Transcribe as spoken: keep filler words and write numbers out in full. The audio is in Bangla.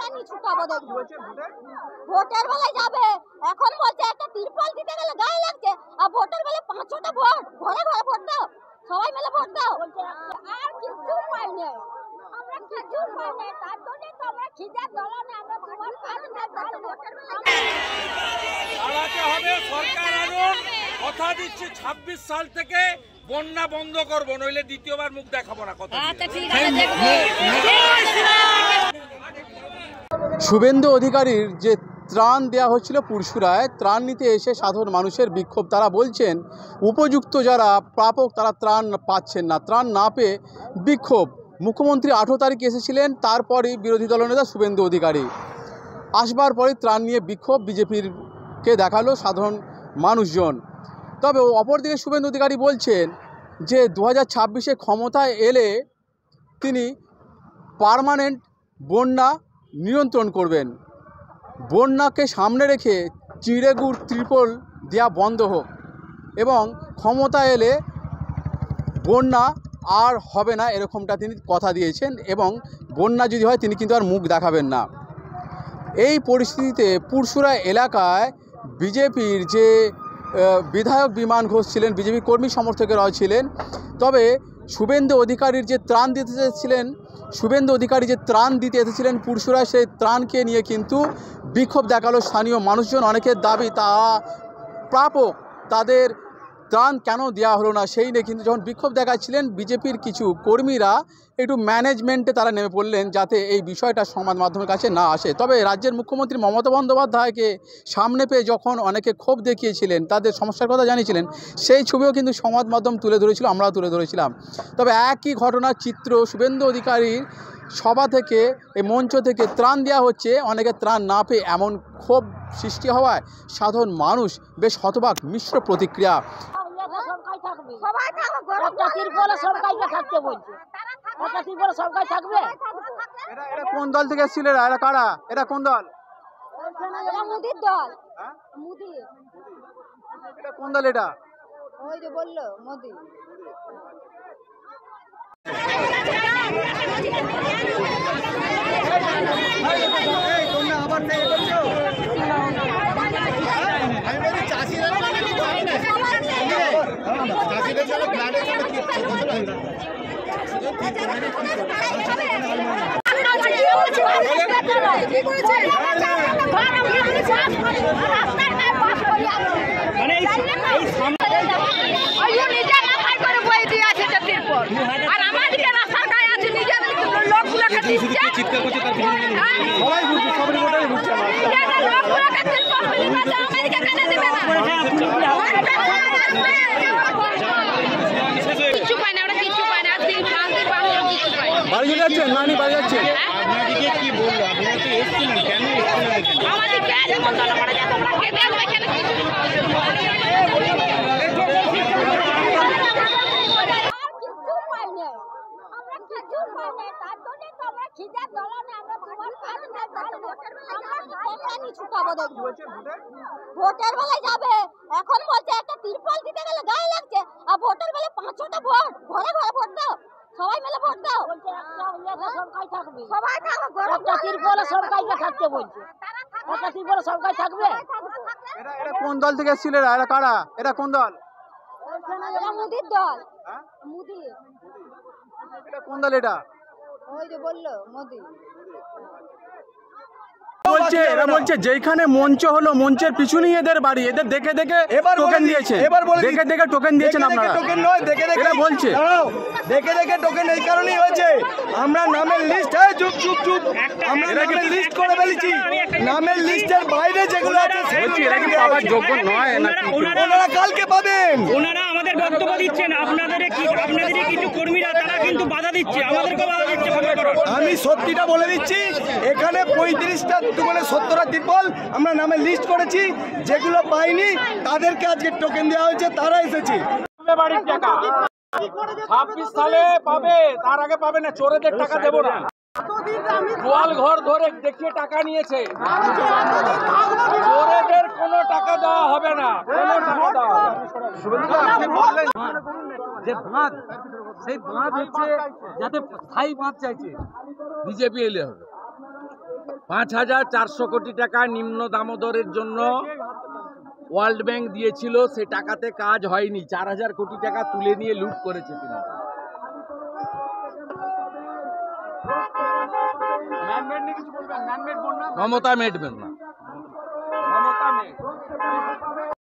কোম্পানি ছুটাবো দেখবো। ভোটের বেলায় যাবে, এখন বলছে একটা তিরপল দিতে গেলে গায়ে লাগছে, আর ভোটের বেলায় পাঁচ ছটা ভোট, ঘরে ঘরে ভোট দাও, সবাই মিলে ভোট দাও। আর কিছু পাই নেই, আমরা কিছু পাই নেই, তার জন্য তো আমরা খিদের দলনে আমরা তোমার কাছে দল ভোটের বেলায় চালাতে হবে। সরকার আনুন, কথা দিচ্ছি ছাব্বিশ সাল থেকে বন্যা বন্ধ করবো, নইলে দ্বিতীয়বার মুখ দেখাবো না। কথা শুভেন্দু অধিকারীর যে ত্রাণ দেওয়া হচ্ছিল পুরসুরায়, ত্রাণ নিতে এসে সাধারণ মানুষের বিক্ষোভ। তারা বলছেন উপযুক্ত যারা প্রাপক তারা ত্রাণ পাচ্ছেন না, ত্রাণ না পেয়ে বিক্ষোভ। মুখ্যমন্ত্রী আঠেরো তারিখ এসেছিলেন, তারপরই বিরোধী দলনেতা শুভেন্দু অধিকারী আসবার পরই ত্রাণ নিয়ে বিক্ষোভ বিজেপিরকে দেখালো সাধারণ মানুষজন। তবে অপরদিকে শুভেন্দু অধিকারী বলছেন যে দু হাজার ছাব্বিশে ক্ষমতায় এলে তিনি পার্মানেন্ট বন্যা নিয়ন্ত্রণ করবেন। বন্যাকে সামনে রেখে চিঁড়েগুড় ত্রিপল দেওয়া বন্ধ হোক এবং ক্ষমতা এলে বন্যা আর হবে না, এরকমটা তিনি কথা দিয়েছেন। এবং বন্যা যদি হয় তিনি কিন্তু আর মুখ দেখাবেন না। এই পরিস্থিতিতে পুরসুরা এলাকায় বিজেপির যে বিধায়ক বিমান ঘোষ ছিলেন, বিজেপি কর্মী সমর্থকেরাও ছিলেন। তবে শুভেন্দু অধিকারীর যে ত্রাণ দিতে এসেছিলেন শুভেন্দু অধিকারী যে ত্রাণ দিতে এসেছিলেন পুরসুরায়, সেই ত্রাণকে নিয়ে কিন্তু বিক্ষোভ দেখালো স্থানীয় মানুষজন। অনেকের দাবি তারা প্রাপক, তাদের ত্রাণ কেন দেওয়া হলো না সেই নিয়ে কিন্তু যখন বিক্ষোভ দেখাচ্ছিলেন বিজেপির কিছু কর্মীরা একটু ম্যানেজমেন্টে তারা নেমে পড়লেন যাতে এই বিষয়টা সংবাদ মাধ্যমের কাছে না আসে। তবে রাজ্যের মুখ্যমন্ত্রী মমতা বন্দ্যোপাধ্যায়কে সামনে পেয়ে যখন অনেকে ক্ষোভ দেখিয়েছিলেন, তাদের সমস্যার কথা জানিয়েছিলেন, সেই ছবিও কিন্তু সংবাদ মাধ্যম তুলে ধরেছিল, আমরাও তুলে ধরেছিলাম। তবে একই ঘটনার চিত্র শুভেন্দু অধিকারীর সভা থেকে, এই মঞ্চ থেকে ত্রাণ দেওয়া হচ্ছে, অনেকে ত্রাণ না পেয়ে এমন ক্ষোভ সৃষ্টি হওয়ায় সাধারণ মানুষ বেশ হতবাক, মিশ্র প্রতিক্রিয়া। কোন দল থেকে এসেছিল এরা? কারা এরা? কোন দল? মোদির দল। এটা কোন দল? এটা ওই যে বললো মোদি। বাড়ি যাচ্ছেন? নানি বাড়ি যাচ্ছেন? আপনাদেরকে কি বললো? আপনারা তো এসেছিলেন, কেন ভোটের বেলায় যাবে, এখন বলছে একটা তিরপল দিতে গেলে গায়ে লাগছে, আর ভোটের বেলায় পাঁচ ছটা ভোট, ঘরে ঘরে ভোট দাও, সবাই মিলে ভোট দাও। সবাই থাকবে, সবাই থাকবে, একটা তিরপলে সরকারকে থাকতে বলছে, একটা তিরপলে সরকার থাকবে। এরা কোন দল থেকে এসেছিল? এরা কারা? এরা কোন দল? এরা মোদির দল। মোদি। এটা কোন দল? এটা ওই যে বললো মোদি। বলছে এরা বলছে যেখানে মঞ্চ হলো মঞ্চের পিছনেই এদের বাড়ি, এদের দেখে দেখে টোকেন দিয়েছে, দেখে দেখে টোকেন দিয়েছেন আপনারা। টোকেন নয়, দেখে দেখে বলছে, দেখে দেখে টোকেন এই কারণেই হয়েছে, আমরা নামের লিস্ট হ্যাঁ চুপ চুপ চুপ আমরা নামের লিস্ট করে ফেলেছি, নামের লিস্টের বাইরে যেগুলো আছে এরা কি পাওয়ার যোগ্য নয় নাকি? ওনারা কালকে পাবেন। ওনারা আমাদের বক্তব্য দিচ্ছেন, আপনাদের কি আপনাদের কিছু কর্মীরা তারা কিন্তু বাধা দিচ্ছে, আমাদেরকে বাধা দিচ্ছে। আমি সত্যিটা বলে দিচ্ছি, এখানে পঁয়ত্রিশটা মানে সত্তরটা ত্রিপল আমরা নামে লিস্ট করেছি, যেগুলো পাইনি তাদেরকে আজকে টোকেন দেওয়া হয়েছে, তারা এসেছে। বাড়ির টাকা ছাব্বিশ সালে পাবে, তার আগে পাবে না। চোরেদের টাকা দেবো না। গোয়াল ঘর ধরে দেখিয়ে টাকা নিয়েছে, চোরেদের কোনো টাকা দেওয়া হবে না, কোনো টাকা দেওয়া হবে না। যে বাঁধ, সেই বাঁধ হচ্ছে যাতে স্থায়ী বাঁধ চাইছে, বিজেপি এলে হবে। পাঁচ হাজার চারশো কোটি টাকা নিম্ন দামোদরের জন্য ওয়ার্ল্ড ব্যাংক দিয়েছিল, সে টাকাতে কাজ হয়নি। চার হাজার কোটি টাকা তুলে নিয়ে লুট করেছে তিনি। মমতা মেটবেন না, মমতা মেট